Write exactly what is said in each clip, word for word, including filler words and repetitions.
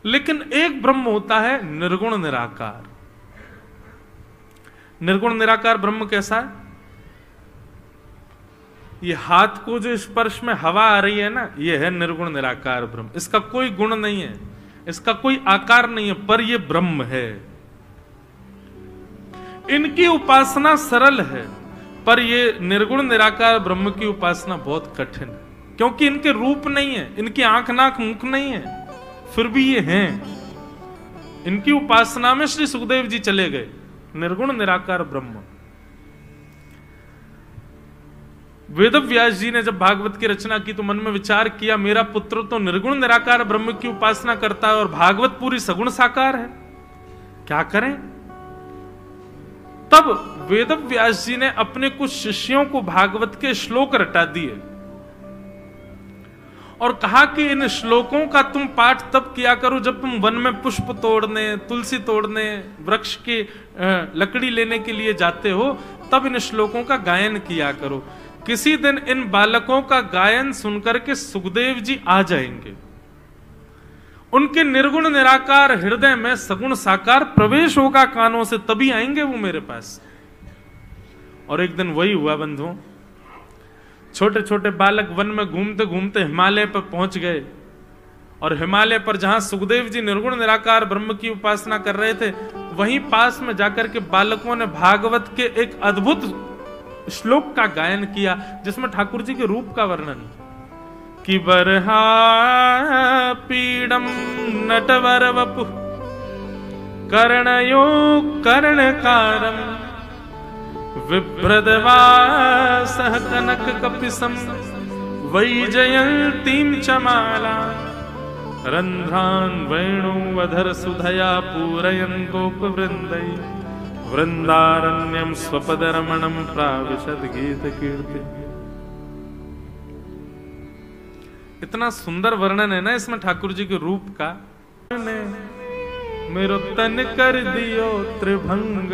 लेकिन एक ब्रह्म होता है निर्गुण निराकार। निर्गुण निराकार ब्रह्म कैसा है? ये हाथ को जो स्पर्श में हवा आ रही है ना, ये है निर्गुण निराकार ब्रह्म। इसका कोई गुण नहीं है, इसका कोई आकार नहीं है, पर ये ब्रह्म है। इनकी उपासना सरल है, पर ये निर्गुण निराकार ब्रह्म की उपासना बहुत कठिन है, क्योंकि इनके रूप नहीं है, इनकी आंख नाक मुख नहीं है, फिर भी ये हैं। इनकी उपासना में श्री सुखदेव जी चले गए, निर्गुण निराकार ब्रह्म। वेद व्यास जी ने जब भागवत की रचना की तो मन में विचार किया, मेरा पुत्र तो निर्गुण निराकार ब्रह्म की उपासना करता है और भागवत पूरी सगुण साकार है, क्या करें? तब वेद व्यास जी ने अपने कुछ शिष्यों को भागवत के श्लोक रटा दिए और कहा कि इन श्लोकों का तुम पाठ तब किया करो जब तुम वन में पुष्प तोड़ने, तुलसी तोड़ने, वृक्ष की लकड़ी लेने के लिए जाते हो, तब इन श्लोकों का गायन किया करो। किसी दिन इन बालकों का गायन सुनकर के सुखदेव जी आ जाएंगे, उनके निर्गुण निराकार हृदय में सगुण साकार प्रवेश होगा कानों से, तभी आएंगे वो मेरे पास। और एक दिन वही हुआ बंधुओं। छोटे छोटे बालक वन में घूमते घूमते हिमालय पर पहुंच गए और हिमालय पर जहां सुखदेव जी निर्गुण निराकार ब्रह्म की उपासना कर रहे थे, वहीं पास में जाकर के बालकों ने भागवत के एक अद्भुत श्लोक का गायन किया, जिसमें ठाकुर जी के रूप का वर्णन कि बरहा पीडम नटवर वपु कर्णयो कर्णकारम विभ्रदवासः कनक कपिसम वैजयंतीं च माला रंध्रान् वेणुवधर सुधया पूरयन् गोपवृन्दै वृंदारण्यम स्वपदरमणम प्राविशद गीत कीर्ति। इतना सुंदर वर्णन है ना इसमें ठाकुर जी के रूप का। ने मेरो तन कर दियो त्रिभंग,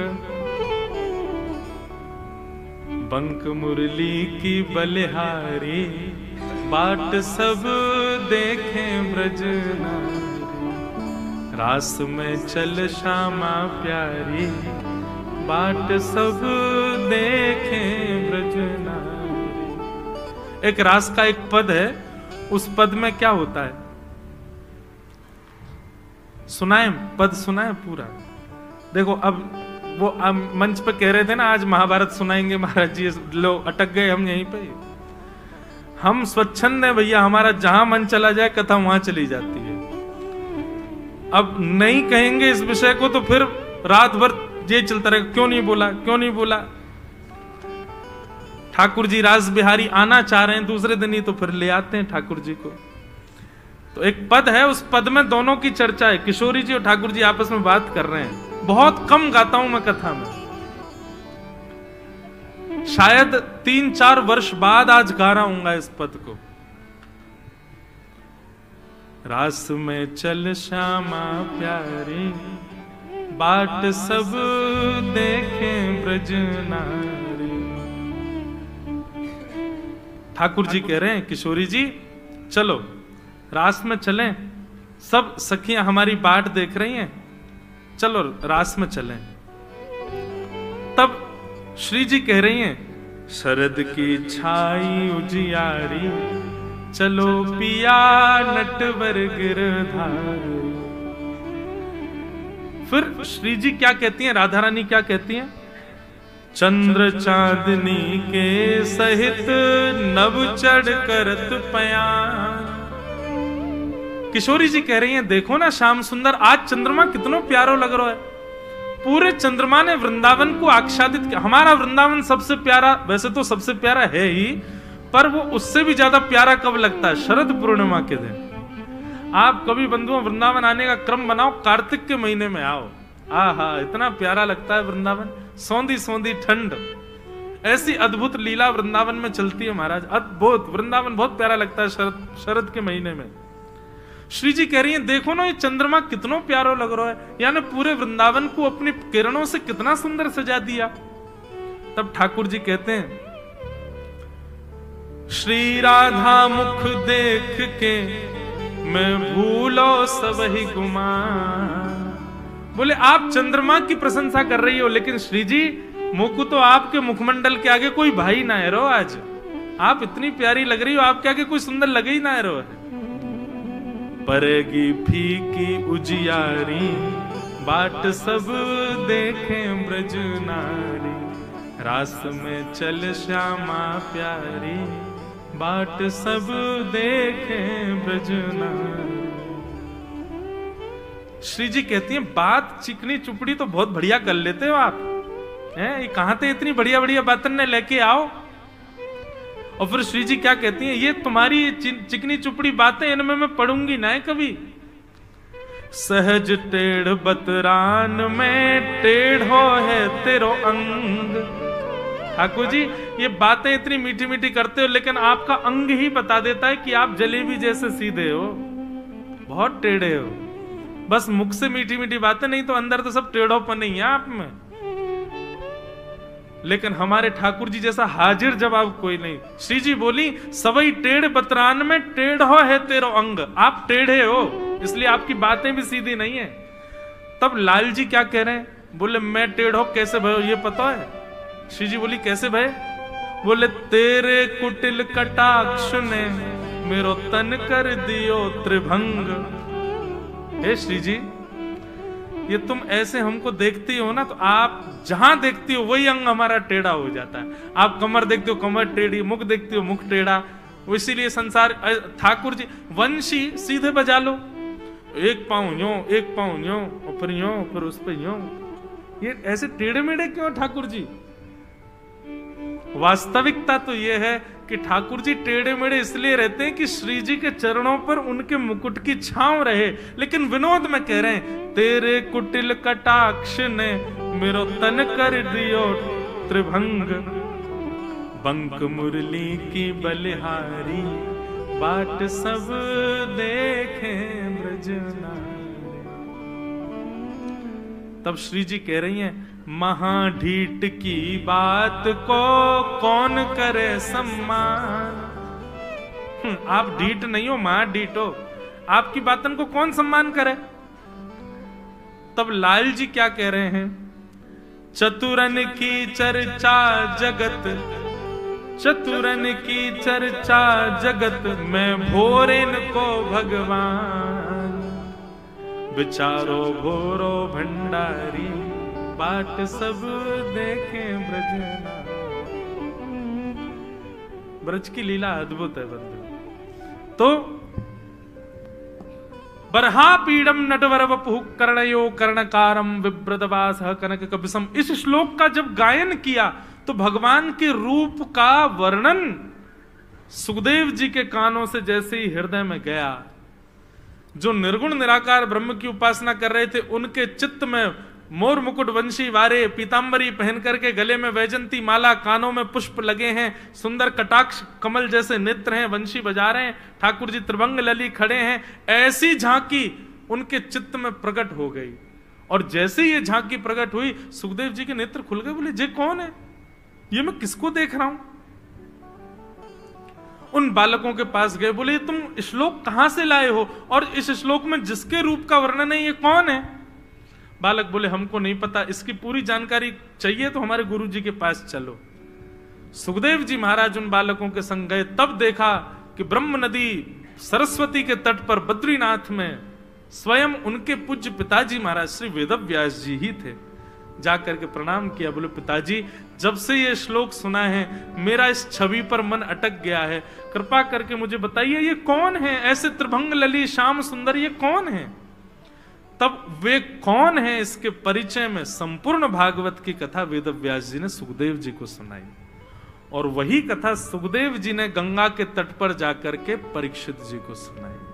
बंक मुरली की बलिहारी, बाट सब देखे ब्रज नारी, रास में चल श्यामा प्यारी, बाट सब देखे ब्रज नारी। एक रास का एक पद है, उस पद में क्या होता है सुनाए, पद सुनाए पूरा। देखो अब वो अब मंच पे कह रहे थे ना आज महाभारत सुनाएंगे महाराज जी, लो अटक गए हम यहीं पे। हम स्वच्छंद है भैया, हमारा जहां मन चला जाए कथा वहां चली जाती है। अब नहीं कहेंगे इस विषय को तो फिर रात भर ये चलता रहेगा, क्यों नहीं बोला क्यों नहीं बोला। ठाकुर जी रास बिहारी आना चाह रहे हैं दूसरे दिन ही, तो फिर ले आते हैं ठाकुर जी को। तो एक पद है, उस पद में दोनों की चर्चा है, किशोरी जी और ठाकुर जी आपस में बात कर रहे हैं। बहुत कम गाता हूं मैं कथा में, शायद तीन चार वर्ष बाद आज गा रहा हूंगा इस पद को। रास में चल श्यामा प्यारी, बाट सब देखे ब्रज नारी। ठाकुर जी कह रहे हैं किशोरी जी चलो रास में चलें, सब सखियां हमारी बाट देख रही हैं, चलो रास में चलें। तब श्री जी कह रही हैं शरद की छाई उजियारी, चलो पिया नटवर गिरधारी। फिर श्री जी क्या कहती हैं, राधा रानी क्या कहती हैं, चंद्र चांदनी के सहित नभ चढ़ करत पयान। किशोरी जी कह रही हैं देखो ना श्याम सुंदर, आज चंद्रमा कितना प्यारो लग रहा है। पूरे चंद्रमा ने वृंदावन को आच्छादित किया। हमारा वृंदावन सबसे प्यारा, वैसे तो सबसे प्यारा है ही, पर वो उससे भी ज्यादा प्यारा कब लगता है, शरद पूर्णिमा के दिन। आप कभी बंधुओं वृंदावन आने का क्रम बनाओ, कार्तिक के महीने में आओ, आहा इतना प्यारा लगता है वृंदावन। सौंधी सौंधी ठंड, ऐसी अद्भुत लीला वृंदावन में चलती है महाराज, अद्भुत। वृंदावन बहुत प्यारा लगता है शरद शरद के महीने में। श्री जी कह रही हैं देखो ना ये चंद्रमा कितना प्यारा लग रहा है, यानी पूरे वृंदावन को अपनी किरणों से कितना सुंदर सजा दिया। तब ठाकुर जी कहते हैं श्री राधा मुख देख के मैं भूलो सब ही गुमान। बोले आप चंद्रमा की प्रशंसा कर रही हो, लेकिन श्री जी मुकु तो आपके मुखमंडल के आगे कोई भाई ना है रो। आज आप इतनी प्यारी लग रही हो, आपके आगे कोई सुंदर लगे ही ना है रो। परेगी फीकी उजियारी बाट सब देखें ब्रज नारी, रास में चल श्यामा प्यारी बाट सब देखें ब्रज नारी। श्री जी कहती हैं बात चिकनी चुपड़ी तो बहुत बढ़िया कर लेते हो आप, हैं? ये कहां थे इतनी बढ़िया बढ़िया बातें ने लेके आओ। और फिर श्री जी क्या कहती हैं, ये तुम्हारी चिकनी चुपड़ी बातें इनमें मैं पढ़ूंगी ना कभी। सहज टेढ़ बतरान में टेढ़ो है तेरो अंग। ठाकुर जी ये बातें इतनी मीठी मीठी करते हो, लेकिन आपका अंग ही बता देता है कि आप जलेबी जैसे सीधे हो, बहुत टेढ़े हो। बस मुख से मीठी मीठी बातें, नहीं तो अंदर तो सब टेढ़ोपन ही है आप में। लेकिन हमारे ठाकुर जी जैसा हाजिर जवाब कोई नहीं। श्री जी बोली सवई टेढ़ बतरान में टेढ़ो है तेरो अंग। आप टेढ़े हो इसलिए आपकी बातें भी सीधी नहीं है। तब लाल जी क्या कह रहे हैं, बोले मैं टेढ़ो कैसे भयो ये पता है। श्री जी बोली कैसे भय, बोले तेरे कुटिल कटाक्ष ने मेरो तन कर दियो त्रिभंग। हे श्री जी ये तुम ऐसे हमको देखती हो ना, तो आप जहां देखती हो वही अंग हमारा टेढ़ा हो जाता है। आप कमर देखते हो कमर टेढ़ी, मुख देखती हो मुख टेढ़ा। इसीलिए संसार ठाकुर जी वंशी सीधे बजा लो, एक पांव यो एक पांव यो और फिर यो फिर उस पर यो। ये ऐसे टेढ़े मेढ़े क्यों ठाकुर जी? वास्तविकता तो ये है कि ठाकुर जी टेढ़े मेढ़े इसलिए रहते हैं कि श्री जी के चरणों पर उनके मुकुट की छांव रहे। लेकिन विनोद में कह रहे हैं तेरे कुटिल कटाक्ष ने मेरो तन कर दियो त्रिभंग, बंक मुरली की बलिहारी बाट सब देखे ब्रज नारी। तब श्री जी कह रही हैं महाढीठ की बात को कौन करे सम्मान। आप ढीठ नहीं हो, महाढीठ हो, आपकी बातन को कौन सम्मान करे। तब लाल जी क्या कह रहे हैं, चतुरन की चर्चा जगत, चतुरन की चर्चा जगत में भोरेन को भगवान, विचारो भोरो भंडारी बाट सब देखें ब्रज नारी। ब्रज की लीला अद्भुत है बंधु। तो बरहा पीडम नटवर वपु कर्णयो कर्णकारम विव्रतवास कनक कबिसम। इस श्लोक का जब गायन किया तो भगवान के रूप का वर्णन सुखदेव जी के कानों से जैसे ही हृदय में गया, जो निर्गुण निराकार ब्रह्म की उपासना कर रहे थे उनके चित्त में मोर मुकुट वंशी वारे, पीतांबरी पहन करके गले में वैजंती माला, कानों में पुष्प लगे हैं, सुंदर कटाक्ष कमल जैसे नेत्र हैं, वंशी बजा रहे हैं, ठाकुर जी त्रिभंग लली खड़े हैं। ऐसी झांकी उनके चित्त में प्रकट हो गई। और जैसे ये झांकी प्रकट हुई सुखदेव जी के नेत्र खुल गए। बोले ये कौन है, ये मैं किसको देख रहा हूं। उन बालकों के पास गए, बोले तुम श्लोक कहां से लाए हो और इस श्लोक में जिसके रूप का वर्णन है ये कौन है। बालक बोले हमको नहीं पता, इसकी पूरी जानकारी चाहिए तो हमारे गुरु जी के पास चलो। सुखदेव जी महाराज उन बालकों के संग गए, तब देखा कि ब्रह्म नदी सरस्वती के तट पर बद्रीनाथ में स्वयं उनके पूज्य पिताजी महाराज श्री वेदव्यास जी ही थे। जाकर के प्रणाम किया, बोले पिताजी जब से ये श्लोक सुना है मेरा इस छवि पर मन अटक गया है, कृपा करके मुझे बताइए ये कौन है, ऐसे त्रिभंग लली श्याम सुंदर ये कौन है। तब वे कौन है इसके परिचय में संपूर्ण भागवत की कथा वेदव्यास जी ने सुखदेव जी को सुनाई। और वही कथा सुखदेव जी ने गंगा के तट पर जाकर के परीक्षित जी को सुनाई।